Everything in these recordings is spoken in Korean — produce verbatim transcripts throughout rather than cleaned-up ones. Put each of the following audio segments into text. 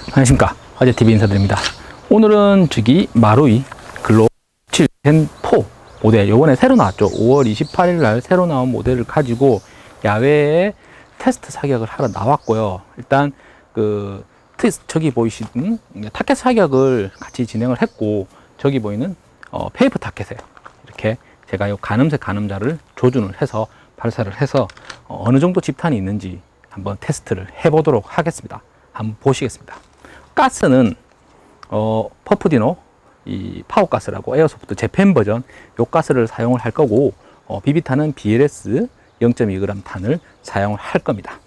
안녕하십니까, 화재티비 인사드립니다. 오늘은 저기 마루이 글록 칠 젠 사 모델, 요번에 새로 나왔죠. 오월 이십팔일 날 새로 나온 모델을 가지고 야외에 테스트 사격을 하러 나왔고요. 일단 그 테스트, 저기 보이시는 타켓 사격을 같이 진행을 했고, 저기 보이는 어, 페이퍼 타켓에 이렇게 제가 요 가늠색 가늠자를 조준을 해서 발사를 해서 어, 어느 정도 집탄이 있는지 한번 테스트를 해보도록 하겠습니다. 한번 보시겠습니다. 가스는 어, 퍼프디노 이 파워가스라고 에어소프트 재팬 버전 요 가스를 사용을 할 거고, 어, 비비탄은 비엘에스 영 점 이 그램 탄을 사용을 할 겁니다.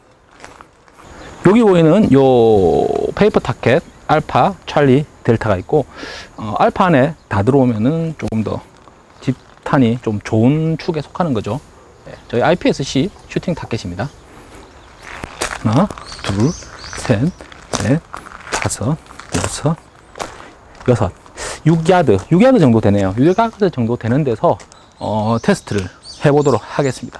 여기 보이는 요 페이퍼 타켓 알파, 찰리, 델타가 있고, 어, 알파 안에 다 들어오면은 조금 더 집탄이 좀 좋은 축에 속하는 거죠. 네, 저희 아이피에스씨 슈팅 타켓입니다. 하나, 둘, 셋, 넷, 다섯, 여섯, 여섯, 육 야드, 육 야드 정도 되네요. 육 야드 정도 되는 데서 어, 테스트를 해보도록 하겠습니다.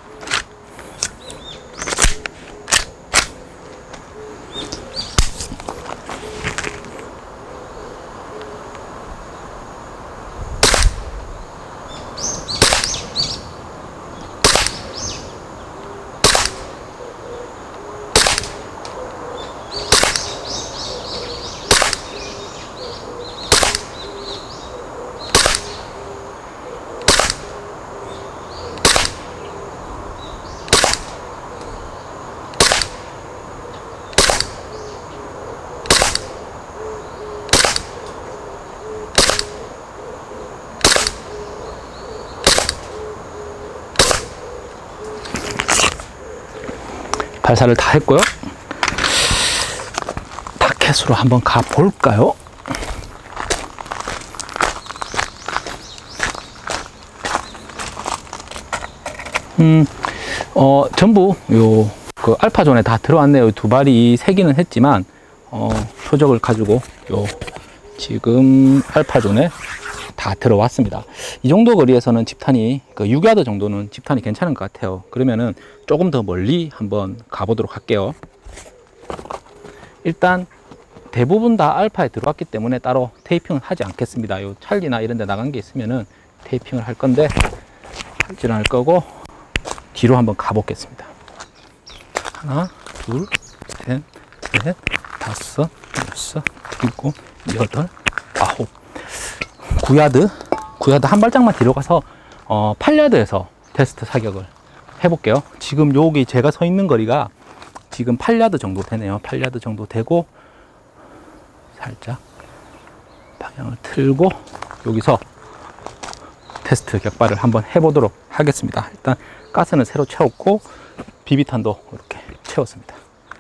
발사를 다 했고요. 타켓으로 한번 가 볼까요? 음, 어, 전부 요 그 알파존에 다 들어왔네요. 두 발이 세기는 했지만 어, 표적을 가지고 요 지금 알파존에 다 들어왔습니다. 이 정도 거리에서는 집탄이 그 육 야드 정도는 집탄이 괜찮은 것 같아요. 그러면은 조금 더 멀리 한번 가보도록 할게요. 일단 대부분 다 알파에 들어왔기 때문에 따로 테이핑은 하지 않겠습니다. 요 찰리나 이런 데 나간 게 있으면은 테이핑을 할 건데 하지는 않을 거고, 뒤로 한번 가보겠습니다. 하나, 둘, 셋, 넷, 다섯, 여섯, 일곱, 여덟, 아홉, 구 야드, 구 야드 한 발짝만 뒤로 가서 어, 팔 야드에서 테스트 사격을 해볼게요. 지금 여기 제가 서 있는 거리가 지금 팔 야드 정도 되네요. 팔 야드 정도 되고, 살짝 방향을 틀고 여기서 테스트 격발을 한번 해보도록 하겠습니다. 일단 가스는 새로 채웠고 비비탄도 이렇게 채웠습니다.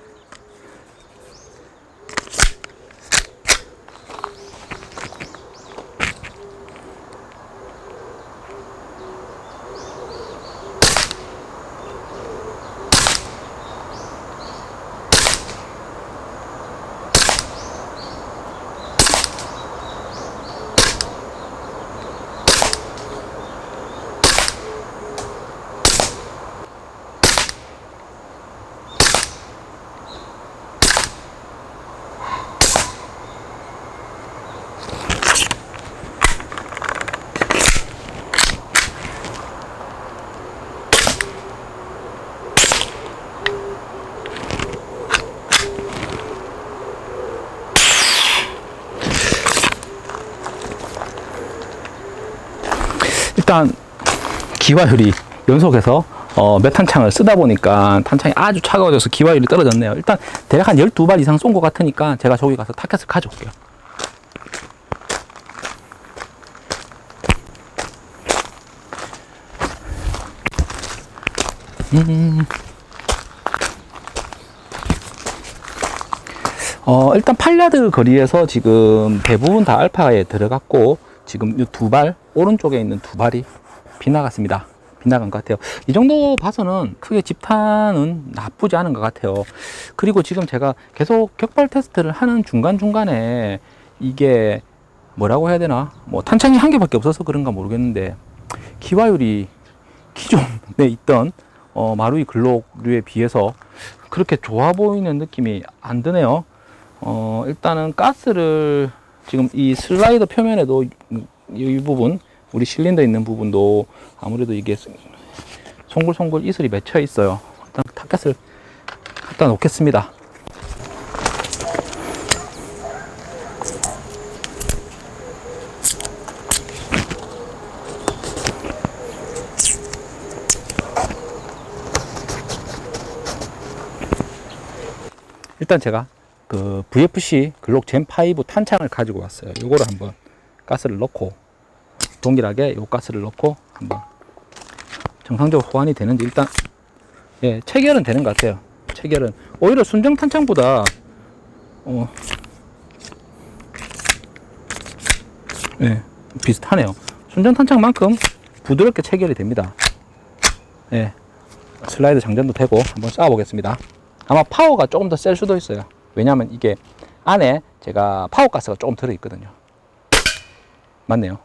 일단 기화율이 연속해서 어, 몇 탄창을 쓰다 보니까 탄창이 아주 차가워져서 기화율이 떨어졌네요. 일단 대략 한 열두 발 이상 쏜 것 같으니까 제가 저기 가서 타켓을 가져올게요. 음. 어, 일단 팔 야드 거리에서 지금 대부분 다 알파에 들어갔고, 지금 이 두 발, 오른쪽에 있는 두 발이 빗나갔습니다. 빗나간 것 같아요. 이 정도 봐서는 크게 집탄은 나쁘지 않은 것 같아요. 그리고 지금 제가 계속 격발 테스트를 하는 중간중간에 이게 뭐라고 해야 되나, 뭐 탄창이 한 개밖에 없어서 그런가 모르겠는데 기화율이 기존에 있던 어, 마루이 글록류에 비해서 그렇게 좋아 보이는 느낌이 안 드네요. 어, 일단은 가스를 지금 이 슬라이더 표면에도 이, 이 부분, 우리 실린더 있는 부분도 아무래도 이게 송글송글 이슬이 맺혀 있어요. 일단 탑가스를 갖다 놓겠습니다. 일단 제가 그 브이에프씨 글록 젠 파이브 탄창을 가지고 왔어요. 요거를 한번 가스를 넣고 동일하게 요 가스를 넣고 한번 정상적으로 호환이 되는지 일단 예, 체결은 되는 것 같아요. 체결은 오히려 순정 탄창보다 어, 예, 비슷하네요. 순정 탄창만큼 부드럽게 체결이 됩니다. 예, 슬라이드 장전도 되고 한번 쏴 보겠습니다. 아마 파워가 조금 더 셀 수도 있어요. 왜냐하면 이게 안에 제가 파워 가스가 조금 들어 있거든요. 맞네요.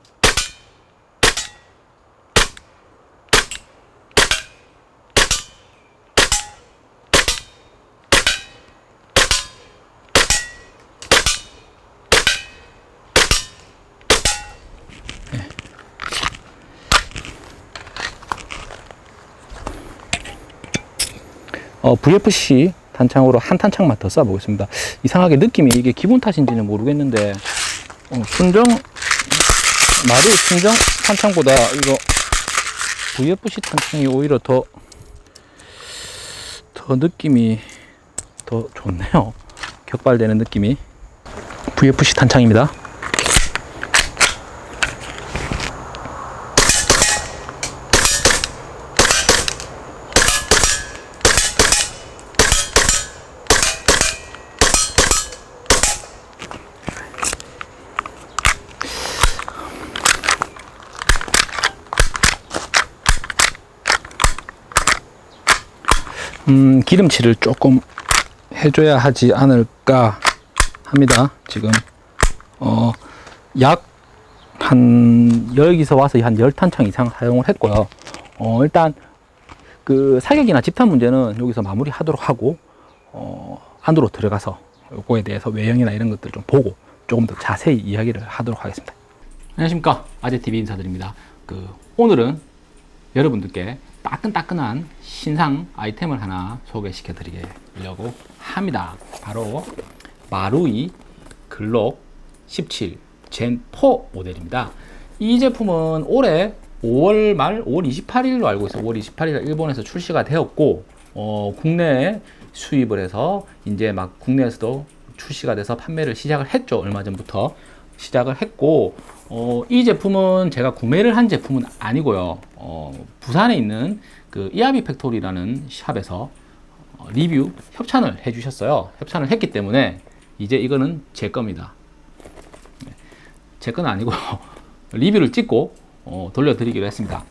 어, 브이에프씨 탄창으로 한 탄창만 더 쏴보겠습니다. 이상하게 느낌이 이게 기분 탓인지는 모르겠는데 어, 순정 마루 순정 탄창보다 이거 브이에프씨 탄창이 오히려 더 더 느낌이 더 좋네요. 격발되는 느낌이. 브이에프씨 탄창입니다. 음, 기름칠을 조금 해줘야 하지 않을까 합니다. 지금 어, 약 한 여기서 와서 한 십 탄창 이상 사용을 했고요. 어, 일단 그 사격이나 집탄 문제는 여기서 마무리 하도록 하고 어, 안으로 들어가서 요거에 대해서 외형이나 이런 것들 좀 보고 조금 더 자세히 이야기를 하도록 하겠습니다. 안녕하십니까, 아재티비 인사드립니다. 그 오늘은 여러분들께 따끈따끈한 신상 아이템을 하나 소개시켜 드리려고 합니다. 바로 마루이 글록 십칠 젠 사 모델입니다. 이 제품은 올해 오월 말 오월 이십팔일로 알고 있어요. 오월 이십팔일 일본에서 출시가 되었고 어, 국내에 수입을 해서 이제 막 국내에서도 출시가 돼서 판매를 시작을 했죠. 얼마 전부터 시작을 했고 어, 이 제품은 제가 구매를 한 제품은 아니고요. 어, 부산에 있는 그 이아비 팩토리라는 샵에서 어, 리뷰 협찬을 해 주셨어요. 협찬을 했기 때문에 이제 이거는 제 겁니다. 네, 제 건 아니고 리뷰를 찍고 어, 돌려드리기로 했습니다.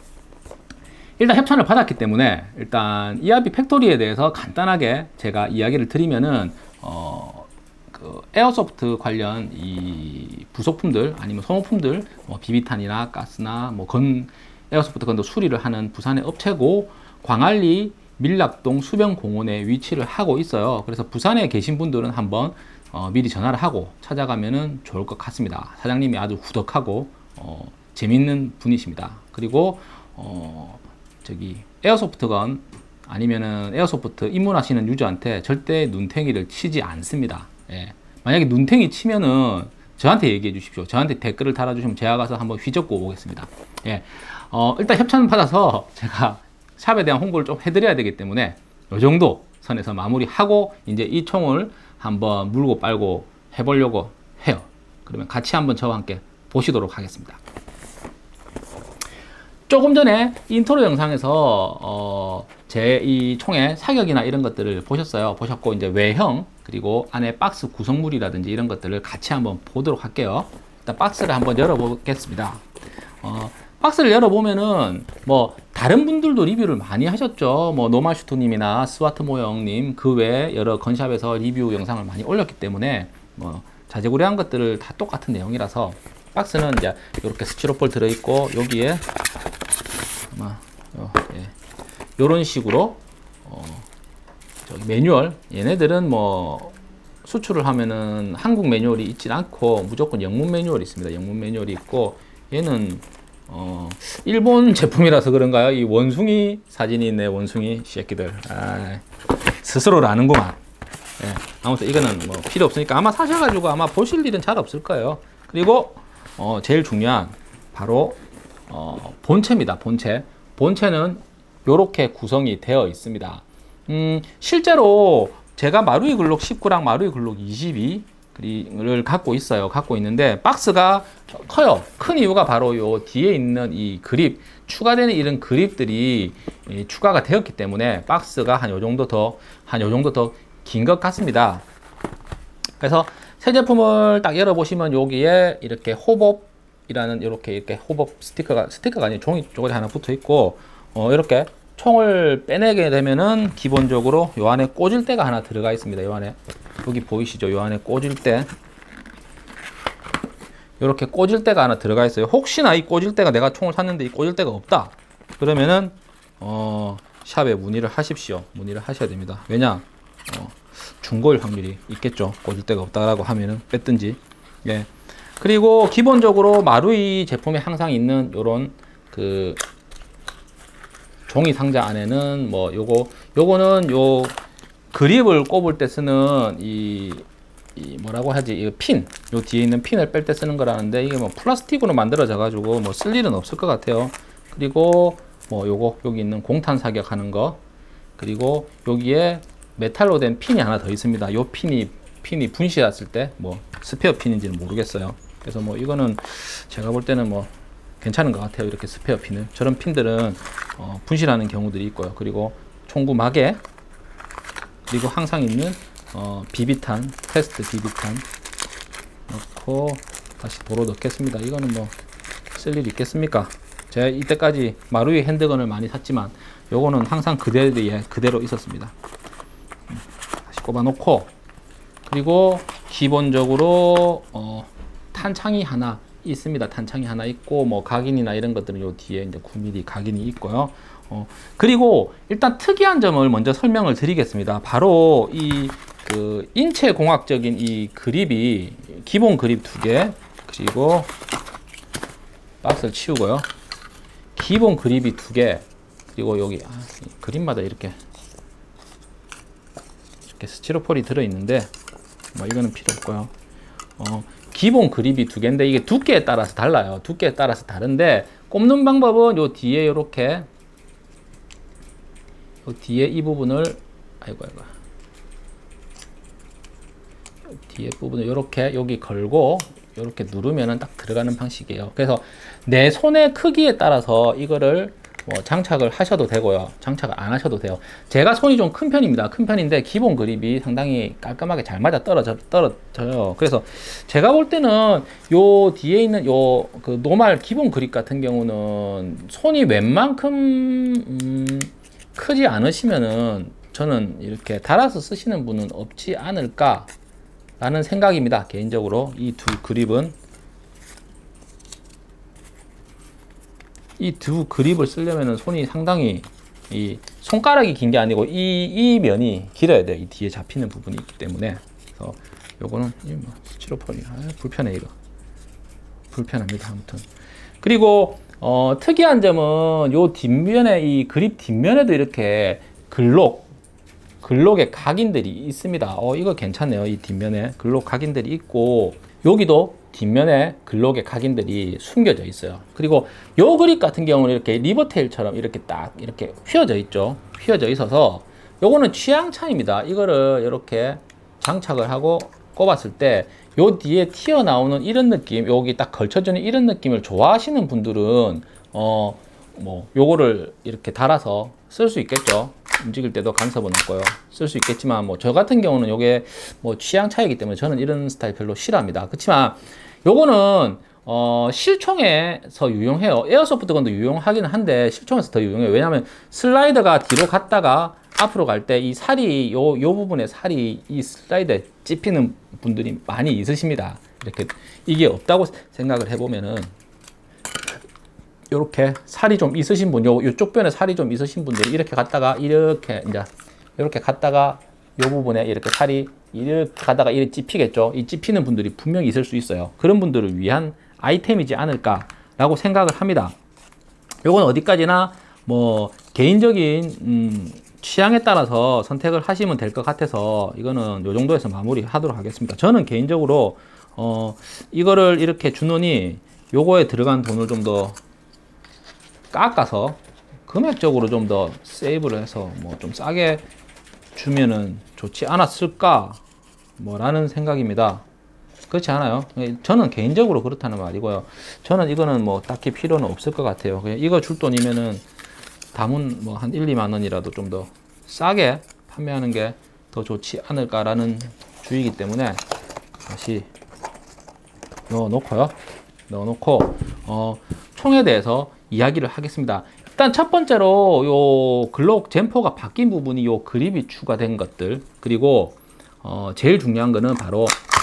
일단 협찬을 받았기 때문에 일단 이아비 팩토리에 대해서 간단하게 제가 이야기를 드리면은 어, 그 에어소프트 관련 이 부속품들 아니면 소모품들 뭐 비비탄이나 가스나 뭐 건 에어소프트 건도 수리를 하는 부산의 업체고 광안리 밀락동 수변공원에 위치를 하고 있어요. 그래서 부산에 계신 분들은 한번 어, 미리 전화를 하고 찾아가면은 좋을 것 같습니다. 사장님이 아주 후덕하고 어, 재밌는 분이십니다. 그리고 어, 저기 에어소프트건 아니면은 에어소프트 입문하시는 유저한테 절대 눈탱이를 치지 않습니다. 예. 만약에 눈탱이 치면은 저한테 얘기해 주십시오. 저한테 댓글을 달아주시면 제가 가서 한번 휘젓고 오겠습니다. 예. 어, 일단 협찬 받아서 제가 샵에 대한 홍보를 좀 해드려야 되기 때문에 이 정도 선에서 마무리하고 이제 이 총을 한번 물고 빨고 해보려고 해요. 그러면 같이 한번 저와 함께 보시도록 하겠습니다. 조금 전에 인트로 영상에서 어, 제 이 총의 사격이나 이런 것들을 보셨어요. 보셨고 이제 외형 그리고 안에 박스 구성물이라든지 이런 것들을 같이 한번 보도록 할게요. 일단 박스를 한번 열어보겠습니다. 어, 박스를 열어보면은 뭐 다른 분들도 리뷰를 많이 하셨죠. 뭐 노마슈토님이나 스와트 모형님 그 외에 여러 건샵에서 리뷰 영상을 많이 올렸기 때문에 뭐 자재구레한 것들을 다 똑같은 내용이라서 박스는 이제 이렇게 스티로폴 들어있고 여기에 아마 어, 예. 이런 식으로 어, 저기 매뉴얼 얘네들은 뭐 수출을 하면은 한국 매뉴얼이 있진 않고 무조건 영문 매뉴얼이 있습니다. 영문 매뉴얼이 있고, 얘는 어 일본 제품이라서 그런가요? 이 원숭이 사진이 있네. 원숭이 새끼들. 아, 스스로를 아는구만. 예, 아무튼 이거는 뭐 필요 없으니까 아마 사셔가지고 아마 보실 일은 잘 없을 거예요. 그리고 어 제일 중요한 바로 어 본체입니다. 본체. 본체는 이렇게 구성이 되어 있습니다. 음, 실제로 제가 마루이 글록 십구랑 마루이 글록 이십이를 갖고 있어요. 갖고 있는데 박스가 커요. 큰 이유가 바로 요 뒤에 있는 이 그립, 추가되는 이런 그립들이 추가가 되었기 때문에 박스가 한 요 정도 더, 한 요 정도 더 긴 것 같습니다. 그래서 새 제품을 딱 열어보시면 여기에 이렇게 호법이라는 이렇게 이렇게 호법 스티커가, 스티커가 아니고 종이 쪽에 하나 붙어 있고, 어, 이렇게 총을 빼내게 되면은 기본적으로 요 안에 꽂을 때가 하나 들어가 있습니다. 요 안에 여기 보이시죠? 요 안에 꽂을 때 이렇게 꽂을 때가 하나 들어가 있어요. 혹시나 이 꽂을 때가 내가 총을 샀는데 이 꽂을 때가 없다 그러면은 어 샵에 문의를 하십시오. 문의를 하셔야 됩니다. 왜냐 어, 중고일 확률이 있겠죠. 꽂을 데가 없다라고 하면은 뺐든지. 예. 그리고 기본적으로 마루이 제품에 항상 있는 요런 그 종이 상자 안에는 뭐 요거 요거는 요 그립을 꼽을 때 쓰는 이, 이 뭐라고 하지 이 핀, 요 뒤에 있는 핀을 뺄 때 쓰는 거라는데 이게 뭐 플라스틱으로 만들어져 가지고 뭐 쓸 일은 없을 것 같아요. 그리고 뭐 요거 여기 있는 공탄 사격하는 거, 그리고 여기에 메탈로 된 핀이 하나 더 있습니다. 요 핀이 핀이 분실했을 때 뭐 스페어 핀인지는 모르겠어요. 그래서 뭐 이거는 제가 볼 때는 뭐 괜찮은 것 같아요. 이렇게 스페어 핀을. 저런 핀들은 어, 분실하는 경우들이 있고요. 그리고 총구 마개, 그리고 항상 있는 어, 비비탄, 테스트 비비탄 넣고 다시 도로 넣겠습니다. 이거는 뭐 쓸 일 있겠습니까? 제가 이때까지 마루이 핸드건을 많이 샀지만 요거는 항상 그대로에 그대로 있었습니다. 다시 꼽아 놓고, 그리고 기본적으로 어, 탄창이 하나 있습니다. 탄창이 하나 있고, 뭐 각인이나 이런 것들은 요 뒤에 이제 구 밀리미터 각인이 있고요. 어, 그리고 일단 특이한 점을 먼저 설명을 드리겠습니다. 바로 이 그 인체 공학적인 이 그립이 기본 그립 두 개, 그리고 박스를 치우고요. 기본 그립이 두 개, 그리고 여기 아, 그립마다 이렇게 이렇게 스티로폴이 들어 있는데 뭐 이거는 필요 없고요. 어, 기본 그립이 두 개인데 이게 두께에 따라서 달라요. 두께에 따라서 다른데 꼽는 방법은 요 뒤에 이렇게 요 뒤에 이 부분을 아이고 아이고 뒤에 부분을 이렇게 여기 걸고 이렇게 누르면은 딱 들어가는 방식이에요. 그래서 내 손의 크기에 따라서 이거를 뭐 장착을 하셔도 되고요, 장착을 안 하셔도 돼요. 제가 손이 좀 큰 편입니다. 큰 편인데 기본 그립이 상당히 깔끔하게 잘 맞아 떨어져, 떨어져요. 그래서 제가 볼 때는 요 뒤에 있는 요 그 노말 기본 그립 같은 경우는 손이 웬만큼 음, 크지 않으시면은 저는 이렇게 달아서 쓰시는 분은 없지 않을까 라는 생각입니다. 개인적으로 이 두 그립은 이 두 그립을 쓰려면 손이 상당히 이 손가락이 긴 게 아니고 이, 이 면이 길어야 돼요. 이 뒤에 잡히는 부분이 있기 때문에. 그래서 요거는 뭐 스티로폼이 아, 불편해. 이거 불편합니다. 아무튼 그리고 어, 특이한 점은 요 뒷면에 이 그립 뒷면에도 이렇게 글록 글록의 각인들이 있습니다. 어, 이거 괜찮네요. 이 뒷면에 글록 각인들이 있고, 여기도 뒷면에 글록의 각인들이 숨겨져 있어요. 그리고 요 그립 같은 경우는 이렇게 리버테일처럼 이렇게 딱 이렇게 휘어져 있죠. 휘어져 있어서 요거는 취향 차이입니다. 이거를 이렇게 장착을 하고 꼽았을 때 요 뒤에 튀어나오는 이런 느낌, 여기 딱 걸쳐주는 이런 느낌을 좋아하시는 분들은 어, 뭐 요거를 이렇게 달아서 쓸 수 있겠죠. 움직일 때도 간섭은 없고요. 쓸 수 있겠지만 뭐 저 같은 경우는 요게 뭐 취향 차이기 때문에 저는 이런 스타일 별로 싫어합니다. 그렇지만 요거는 어 실총에서 유용해요. 에어소프트 건도 유용하기는 한데 실총에서 더 유용해요. 왜냐하면 슬라이더가 뒤로 갔다가 앞으로 갈 때 이 살이 요, 요 부분에 살이 이 슬라이드에 찝히는 분들이 많이 있으십니다. 이렇게 이게 없다고 생각을 해보면은 요렇게 살이 좀 있으신 분, 요, 요쪽 변에 살이 좀 있으신 분들이 이렇게 갔다가 이렇게 이제 이렇게 갔다가 요 부분에 이렇게 살이 이렇게 가다가 이렇게 찝히겠죠. 이 찝히는 분들이 분명히 있을 수 있어요. 그런 분들을 위한 아이템이지 않을까라고 생각을 합니다. 요건 어디까지나 뭐 개인적인 음, 취향에 따라서 선택을 하시면 될 것 같아서 이거는 요 정도에서 마무리 하도록 하겠습니다. 저는 개인적으로 어 이거를 이렇게 주노니 요거에 들어간 돈을 좀 더 깎아서 금액적으로 좀 더 세이브를 해서 뭐 좀 싸게 주면은 좋지 않았을까 뭐라는 생각입니다. 그렇지 않아요? 저는 개인적으로 그렇다는 말이고요. 저는 이거는 뭐 딱히 필요는 없을 것 같아요. 그냥 이거 줄 돈이면은 담은 뭐 한 일, 이만 원이라도 좀 더 싸게 판매하는 게 더 좋지 않을까라는 주의이기 때문에 다시 넣어 놓고요. 넣어 놓고 어, 총에 대해서 이야기를 하겠습니다. 일단 첫 번째로 요 글록 젠포가 바뀐 부분이 요 그립이 추가된 것들, 그리고 어, 제일 중요한 거는 바로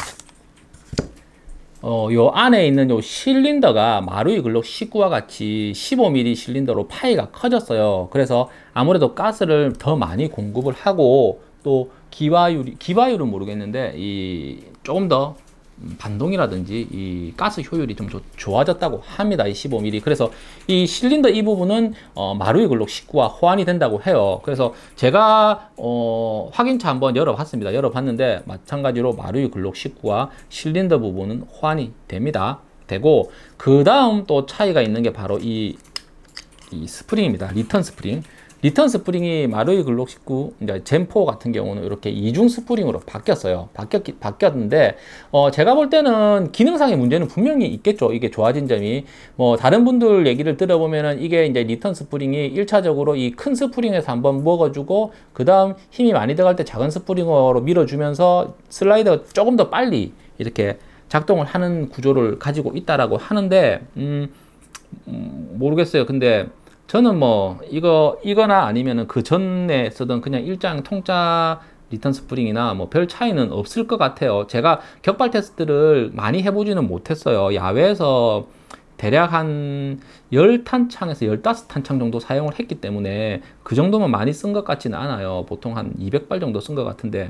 어, 요 안에 있는 요 실린더가 마루이 글록 십구와 같이 십오 밀리미터 실린더로 파이가 커졌어요. 그래서 아무래도 가스를 더 많이 공급을 하고, 또 기화율이, 기화율은 모르겠는데 이 조금 더 반동이라든지 이 가스 효율이 좀 좋아졌다고 합니다. 이 십오 밀리미터. 그래서 이 실린더 이 부분은 어, 마루이 글록 십구와 호환이 된다고 해요. 그래서 제가 어, 확인차 한번 열어봤습니다. 열어봤는데 마찬가지로 마루이 글록 십구와 실린더 부분은 호환이 됩니다. 되고, 그 다음 또 차이가 있는 게 바로 이, 이 스프링입니다. 리턴 스프링. 리턴 스프링이 마루이 글록 십구, 이제 젠포 같은 경우는 이렇게 이중 스프링으로 바뀌었어요. 바뀌었, 바뀌었는데, 어, 제가 볼 때는 기능상의 문제는 분명히 있겠죠. 이게 좋아진 점이. 뭐, 다른 분들 얘기를 들어보면은 이게 이제 리턴 스프링이 일 차적으로 이 큰 스프링에서 한번 먹어주고, 그 다음 힘이 많이 들어갈 때 작은 스프링으로 밀어주면서 슬라이드가 조금 더 빨리 이렇게 작동을 하는 구조를 가지고 있다라고 하는데, 음, 음 모르겠어요. 근데, 저는 뭐 이거 이거나 아니면은 그 전에 쓰던 그냥 일장 통짜 리턴 스프링이나 뭐 별 차이는 없을 것 같아요. 제가 격발 테스트를 많이 해보지는 못했어요. 야외에서 대략 한 십 탄창에서 십오 탄창 정도 사용을 했기 때문에 그 정도면 많이 쓴 것 같지는 않아요. 보통 한 이백 발 정도 쓴 것 같은데,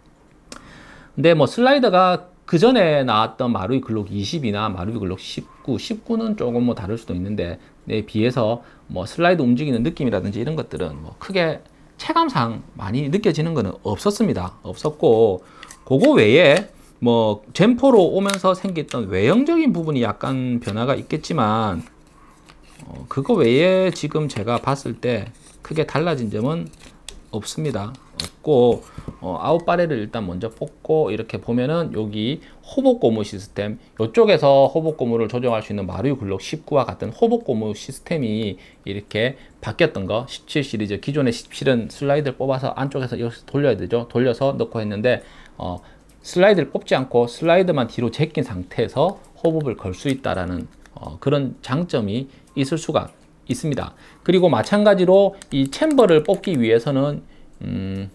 근데 뭐 슬라이더가 그 전에 나왔던 마루이 글록 이십이나 마루이 글록 십구, 십구는 조금 뭐 다를 수도 있는데, 에 비해서 뭐 슬라이드 움직이는 느낌이라든지 이런 것들은 뭐 크게 체감상 많이 느껴지는 것은 없었습니다. 없었고, 그거 외에 뭐 젠포로 오면서 생겼던 외형적인 부분이 약간 변화가 있겠지만, 어, 그거 외에 지금 제가 봤을 때 크게 달라진 점은 없습니다. 없고, 어, 아웃바렐을 일단 먼저 뽑고 이렇게 보면은 여기 호복 고무 시스템, 이쪽에서 호복 고무를 조정할 수 있는 마루이 글록 십구와 같은 호복 고무 시스템이 이렇게 바뀌었던 거, 십칠 시리즈 기존의 십칠은 슬라이드를 뽑아서 안쪽에서 여기서 돌려야 되죠. 돌려서 넣고 했는데 어, 슬라이드를 뽑지 않고 슬라이드만 뒤로 제낀 상태에서 호복을 걸 수 있다라는 어, 그런 장점이 있을 수가 있습니다. 그리고 마찬가지로 이 챔버를 뽑기 위해서는 음,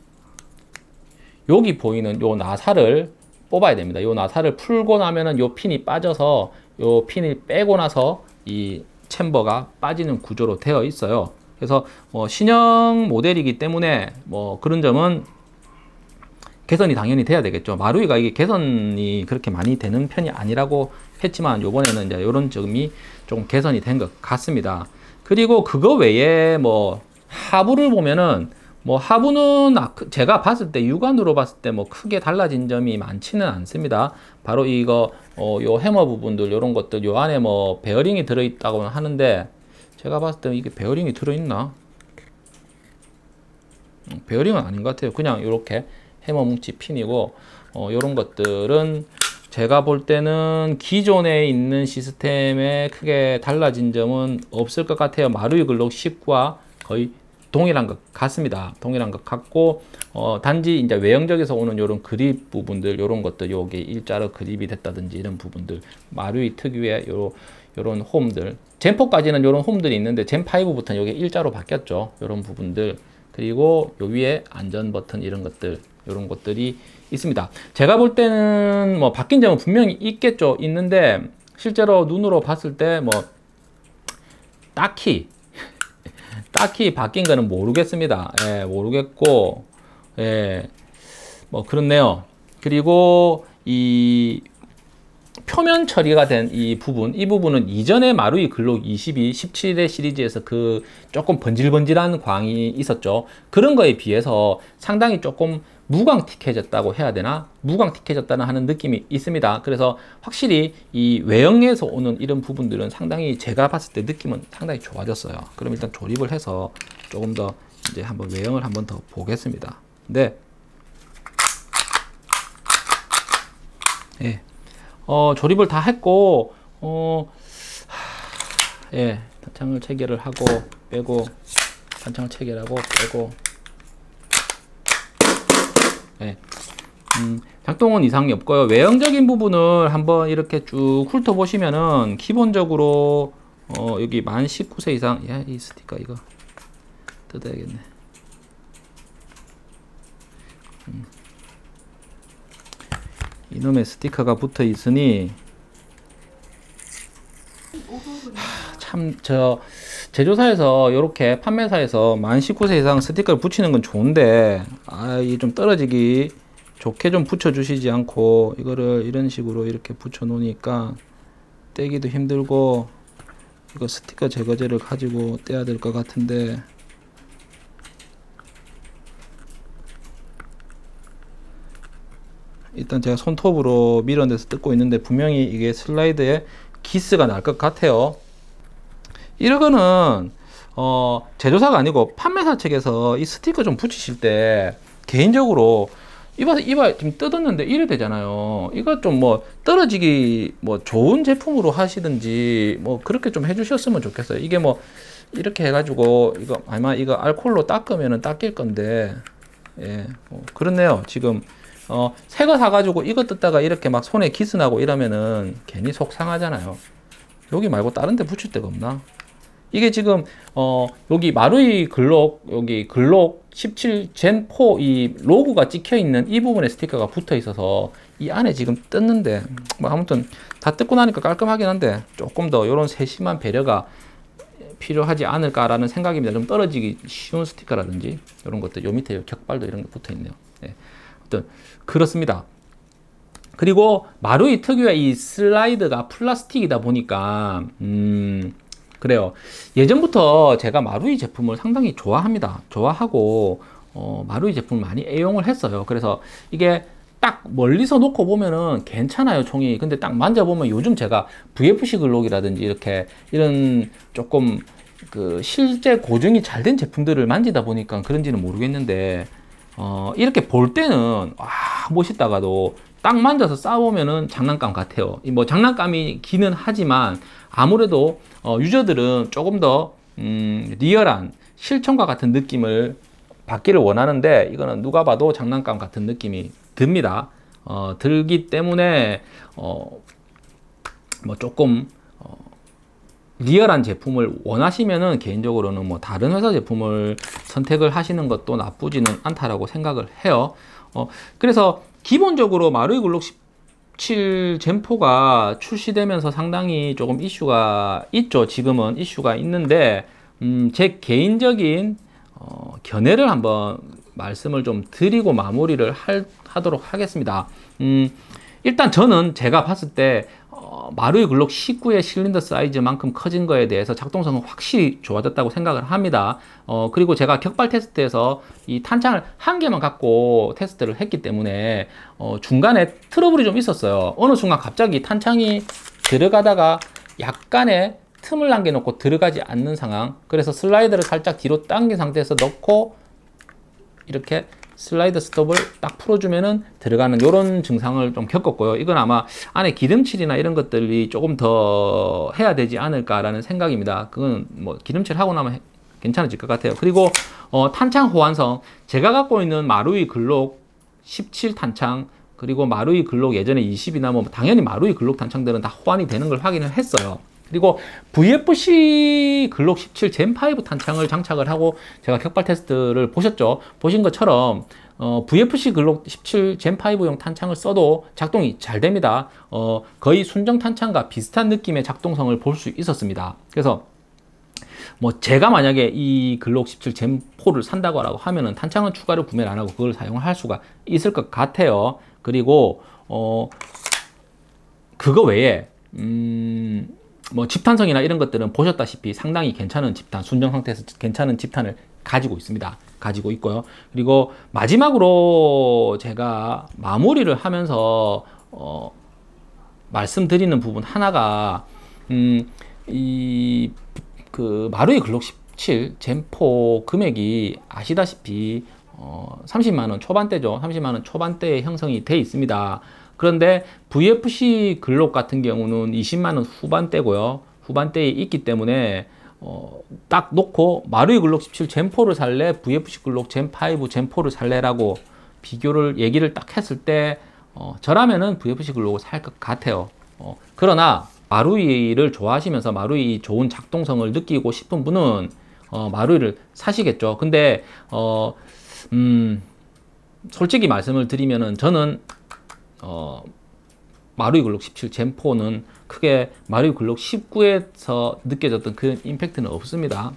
여기 보이는 요 나사를 뽑아야 됩니다. 요 나사를 풀고 나면은 요 핀이 빠져서 요 핀을 빼고 나서 이 챔버가 빠지는 구조로 되어 있어요. 그래서 뭐 신형 모델이기 때문에 뭐 그런 점은 개선이 당연히 돼야 되겠죠. 마루이가 이게 개선이 그렇게 많이 되는 편이 아니라고 했지만 요번에는 이제 이런 점이 조금 개선이 된 것 같습니다. 그리고 그거 외에 뭐 하부를 보면은 뭐 하부는 제가 봤을 때 육안으로 봤을 때 뭐 크게 달라진 점이 많지는 않습니다. 바로 이거 어, 요 해머 부분들 요런 것들 요 안에 뭐 베어링이 들어 있다고 하는데, 제가 봤을 때 이게 베어링이 들어 있나? 베어링은 아닌 것 같아요. 그냥 이렇게 해머 뭉치 핀이고, 어, 요런 것들은 제가 볼 때는 기존에 있는 시스템에 크게 달라진 점은 없을 것 같아요. 마루이 글록 십구와 거의 동일한 것 같습니다. 동일한 것 같고, 어, 단지 이제 외형적에서 오는 요런 그립 부분들, 요런 것들, 요게 일자로 그립이 됐다든지 이런 부분들, 마루이 특유의 요, 요런 홈들, 젠포까지는 요런 홈들이 있는데, 젠 파이브부터는 요게 일자로 바뀌었죠. 요런 부분들. 그리고 요 위에 안전 버튼 이런 것들, 요런 것들이 있습니다. 제가 볼 때는 뭐 바뀐 점은 분명히 있겠죠. 있는데, 실제로 눈으로 봤을 때 뭐, 딱히, 딱히 바뀐 거는 모르겠습니다. 예, 모르겠고, 예, 뭐 그렇네요. 그리고 이 표면 처리가 된 이 부분, 이 부분은 이전에 마루이 글록 이십이, 십칠의 시리즈에서 그 조금 번질번질한 광이 있었죠. 그런 거에 비해서 상당히 조금 무광틱해졌다고 해야 되나? 무광틱해졌다는 하는 느낌이 있습니다. 그래서 확실히 이 외형에서 오는 이런 부분들은 상당히 제가 봤을 때 느낌은 상당히 좋아졌어요. 그럼 일단 조립을 해서 조금 더 이제 한번 외형을 한번 더 보겠습니다. 네. 예. 어, 조립을 다 했고, 어, 하, 예, 탄창을 체결을 하고, 빼고, 탄창을 체결하고, 빼고, 예, 음, 작동은 이상이 없고요. 외형적인 부분을 한번 이렇게 쭉 훑어보시면은, 기본적으로, 어, 여기 만 십구 세 이상, 야, 이 스티커 이거, 뜯어야겠네. 음. 이놈의 스티커가 붙어 있으니 참 저 제조사에서 이렇게 판매사에서 만 십구 세 이상 스티커를 붙이는 건 좋은데 아 이게 좀 떨어지기 좋게 좀 붙여 주시지 않고 이거를 이런 식으로 이렇게 붙여 놓으니까 떼기도 힘들고 이거 스티커 제거제를 가지고 떼야 될 것 같은데 일단 제가 손톱으로 밀어내서 뜯고 있는데 분명히 이게 슬라이드에 기스가 날 것 같아요. 이거는 어 제조사가 아니고 판매사 측에서 이 스티커 좀 붙이실 때 개인적으로 이봐 이봐 지금 뜯었는데 이래 되잖아요. 이거 좀 뭐 떨어지기 뭐 좋은 제품으로 하시든지 뭐 그렇게 좀 해주셨으면 좋겠어요. 이게 뭐 이렇게 해가지고 이거 아마 이거 알콜로 닦으면은 닦일 건데 예 뭐 그렇네요. 지금 어, 새 거 사가지고 이거 뜯다가 이렇게 막 손에 기스 나고 이러면은 괜히 속 상하잖아요. 여기 말고 다른 데 붙일 데가 없나? 이게 지금, 어, 여기 마루이 글록, 여기 글록 십칠 젠 사 이 로고가 찍혀 있는 이 부분에 스티커가 붙어 있어서 이 안에 지금 뜯는데, 뭐 아무튼 다 뜯고 나니까 깔끔하긴 한데 조금 더 이런 세심한 배려가 필요하지 않을까라는 생각입니다. 좀 떨어지기 쉬운 스티커라든지 이런 것들, 요 밑에 격발도 이런 게 붙어 있네요. 네. 그렇습니다. 그리고 마루이 특유의 이 슬라이드가 플라스틱이다 보니까 음 그래요. 예전부터 제가 마루이 제품을 상당히 좋아합니다. 좋아하고 어, 마루이 제품을 많이 애용을 했어요. 그래서 이게 딱 멀리서 놓고 보면은 괜찮아요, 총이. 근데 딱 만져보면 요즘 제가 브이에프씨 글록이라든지 이렇게 이런 조금 그 실제 고증이 잘 된 제품들을 만지다 보니까 그런지는 모르겠는데 어, 이렇게 볼 때는 와 멋있다가도 딱 만져서 싸우면은 장난감 같아요. 뭐 장난감이기는 하지만 아무래도 어, 유저들은 조금 더 음, 리얼한 실천과 같은 느낌을 받기를 원하는데 이거는 누가 봐도 장난감 같은 느낌이 듭니다. 어, 들기 때문에 어, 뭐 조금 어, 리얼한 제품을 원하시면은 개인적으로는 뭐 다른 회사 제품을 선택을 하시는 것도 나쁘지는 않다라고 생각을 해요. 어, 그래서 기본적으로 마루이 글록 십칠 젠 사가 출시되면서 상당히 조금 이슈가 있죠. 지금은 이슈가 있는데 음, 제 개인적인 어, 견해를 한번 말씀을 좀 드리고 마무리를 할, 하도록 하겠습니다. 음, 일단 저는 제가 봤을 때 어, 마루이 글록 십구의 실린더 사이즈만큼 커진 거에 대해서 작동성은 확실히 좋아졌다고 생각을 합니다. 어, 그리고 제가 격발 테스트에서 이 탄창을 한 개만 갖고 테스트를 했기 때문에 어, 중간에 트러블이 좀 있었어요. 어느 순간 갑자기 탄창이 들어가다가 약간의 틈을 남겨놓고 들어가지 않는 상황. 그래서 슬라이드를 살짝 뒤로 당긴 상태에서 넣고 이렇게 슬라이드 스톱을 딱 풀어주면은 들어가는 이런 증상을 좀 겪었고요. 이건 아마 안에 기름칠이나 이런 것들이 조금 더 해야 되지 않을까라는 생각입니다. 그건 뭐 기름칠 하고 나면 괜찮아질 것 같아요. 그리고 어, 탄창 호환성, 제가 갖고 있는 마루이 글록 십칠 탄창 그리고 마루이 글록 예전에 이십이나 뭐 당연히 마루이 글록 탄창들은 다 호환이 되는 걸 확인을 했어요. 그리고 브이에프씨 글록 십칠 젠 파 탄창을 장착을 하고 제가 격발 테스트를 보셨죠? 보신 것처럼 어, 브이에프씨 글록 십칠 젠 파용 탄창을 써도 작동이 잘 됩니다. 어, 거의 순정 탄창과 비슷한 느낌의 작동성을 볼 수 있었습니다. 그래서 뭐 제가 만약에 이 글록 십칠 젠 사를 산다고 하면은 탄창은 추가로 구매를 안 하고 그걸 사용을 할 수가 있을 것 같아요. 그리고 어 그거 외에 음 뭐 집탄성이나 이런 것들은 보셨다시피 상당히 괜찮은 집탄, 순정 상태에서 괜찮은 집탄을 가지고 있습니다. 가지고 있고요. 그리고 마지막으로 제가 마무리를 하면서 어 말씀드리는 부분 하나가 음 이 그 마루이 글록 십칠 젠포 금액이 아시다시피 어 삼십만 원 초반대죠. 삼십만 원 초반대에 형성이 돼 있습니다. 그런데 브이에프씨 글록 같은 경우는 이십만 원 후반대고요. 후반대에 있기 때문에 어, 딱 놓고 마루이 글록 십칠 젠포를 살래, 브이에프씨 글록 젠 파이브, 젠포를 살래라고 비교를 얘기를 딱 했을 때 어, 저라면은 브이에프씨 글록을 살 것 같아요. 어, 그러나 마루이를 좋아하시면서 마루이 좋은 작동성을 느끼고 싶은 분은 어, 마루이를 사시겠죠. 근데 어, 음, 솔직히 말씀을 드리면은 저는 어, 마루이 글록 십칠 젠포는 크게 마루이 글록 십구에서 느껴졌던 그런 임팩트는 없습니다.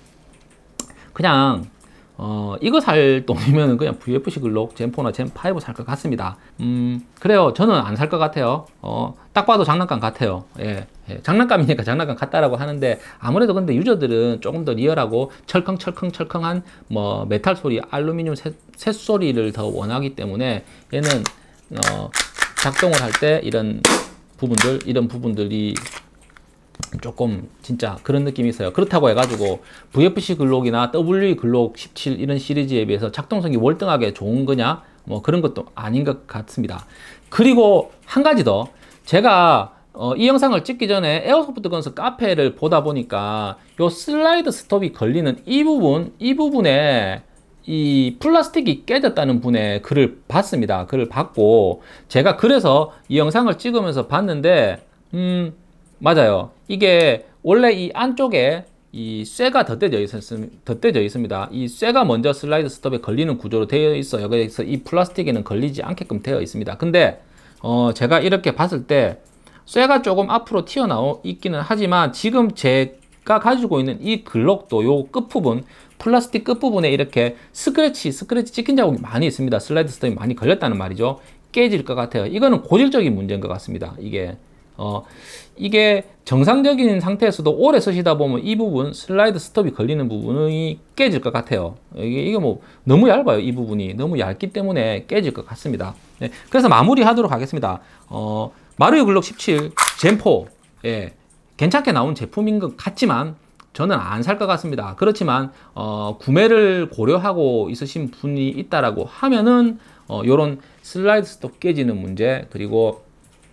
그냥 어, 이거 살 돈이면 그냥 브이에프씨 글록 젠포나 젠 파이브 살 것 같습니다. 음, 그래요. 저는 안 살 것 같아요. 어, 딱 봐도 장난감 같아요. 예, 예, 장난감이니까 장난감 같다라고 하는데 아무래도 근데 유저들은 조금 더 리얼하고 철컹철컹철컹한 뭐 메탈 소리, 알루미늄 새, 쇳소리를 더 원하기 때문에 얘는 어, 작동을 할 때 이런 부분들, 이런 부분들이 조금 진짜 그런 느낌이 있어요. 그렇다고 해가지고 브이에프씨 글록이나 더블유이 글록 십칠 이런 시리즈에 비해서 작동성이 월등하게 좋은 거냐? 뭐 그런 것도 아닌 것 같습니다. 그리고 한 가지 더, 제가 어, 이 영상을 찍기 전에 에어소프트 건설 카페를 보다 보니까 요 슬라이드 스톱이 걸리는 이 부분, 이 부분에 이 플라스틱이 깨졌다는 분의 글을 봤습니다. 글을 봤고 제가 그래서 이 영상을 찍으면서 봤는데 음 맞아요. 이게 원래 이 안쪽에 이 쇠가 덧대져 있습니다. 덧대져 있습니다. 이 쇠가 먼저 슬라이드 스톱에 걸리는 구조로 되어 있어요. 그래서 이 플라스틱에는 걸리지 않게끔 되어 있습니다. 근데 어 제가 이렇게 봤을 때 쇠가 조금 앞으로 튀어나와 있기는 하지만 지금 제가 가지고 있는 이 글록도 요 끝부분, 플라스틱 끝부분에 이렇게 스크래치, 스크래치 찍힌 자국이 많이 있습니다. 슬라이드 스톱이 많이 걸렸다는 말이죠. 깨질 것 같아요. 이거는 고질적인 문제인 것 같습니다. 이게 어 이게 정상적인 상태에서도 오래 쓰시다 보면 이 부분 슬라이드 스톱이 걸리는 부분이 깨질 것 같아요. 이게, 이게 뭐 너무 얇아요. 이 부분이 너무 얇기 때문에 깨질 것 같습니다. 네, 그래서 마무리 하도록 하겠습니다. 어, 마루이 글록 십칠 젠포, 예, 괜찮게 나온 제품인 것 같지만 저는 안 살 것 같습니다. 그렇지만 어, 구매를 고려하고 있으신 분이 있다라고 하면은 어, 요런 슬라이드 스톱 깨지는 문제, 그리고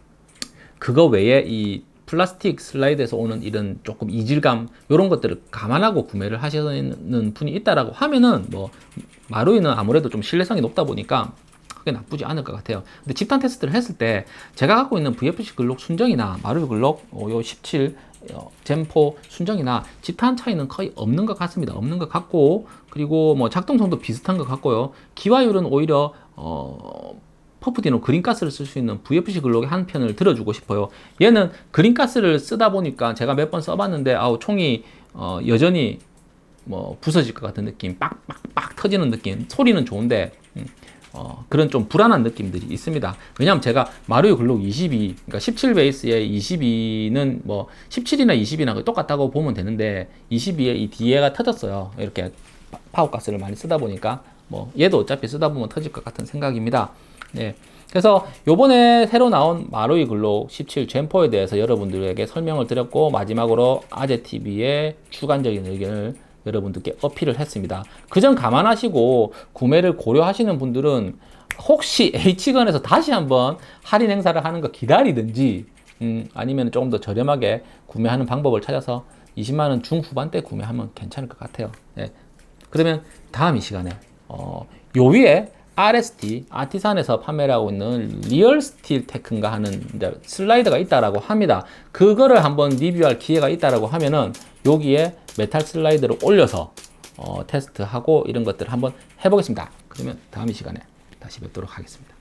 그거 외에 이 플라스틱 슬라이드에서 오는 이런 조금 이질감, 이런 것들을 감안하고 구매를 하시는 분이 있다라고 하면은 뭐 마루이는 아무래도 좀 신뢰성이 높다 보니까 크게 나쁘지 않을 것 같아요. 근데 집단 테스트를 했을 때 제가 갖고 있는 브이에프씨 글록 순정이나 마루이 글록 어, 요 십칠 어, 젠포 순정이나 집탄 차이는 거의 없는 것 같습니다. 없는 것 같고, 그리고 뭐 작동성도 비슷한 것 같고요. 기화율은 오히려 어 퍼프디노 그린가스를 쓸 수 있는 브이에프씨 글록의 한 편을 들어주고 싶어요. 얘는 그린가스를 쓰다 보니까 제가 몇 번 써봤는데 아우 총이 어, 여전히 뭐 부서질 것 같은 느낌, 빡빡빡 터지는 느낌, 소리는 좋은데 음, 어, 그런 좀 불안한 느낌들이 있습니다. 왜냐하면 제가 마루이 글록 이십이, 그러니까 십칠 베이스에 이십이는 뭐 십칠이나 이십이나 똑같다고 보면 되는데 이십이에 이 뒤에가 터졌어요. 이렇게 파워가스를 많이 쓰다 보니까 뭐 얘도 어차피 쓰다 보면 터질 것 같은 생각입니다. 네, 그래서 요번에 새로 나온 마루이 글록 십칠 젠포에 대해서 여러분들에게 설명을 드렸고, 마지막으로 아재티비의 주관적인 의견을 여러분들께 어필을 했습니다. 그 점 감안하시고 구매를 고려하시는 분들은 혹시 H건에서 다시 한번 할인 행사를 하는 거 기다리든지 음, 아니면 조금 더 저렴하게 구매하는 방법을 찾아서 이십만 원 중후반대 구매하면 괜찮을 것 같아요. 네. 그러면 다음 이 시간에 어, 요 위에 알에스티, 아티산에서 판매를 하고 있는 리얼 스틸 테크인가 하는 이제 슬라이드가 있다라고 합니다. 그거를 한번 리뷰할 기회가 있다라고 하면은 여기에 메탈 슬라이드를 올려서 어, 테스트하고 이런 것들을 한번 해보겠습니다. 그러면 다음 이 시간에 다시 뵙도록 하겠습니다.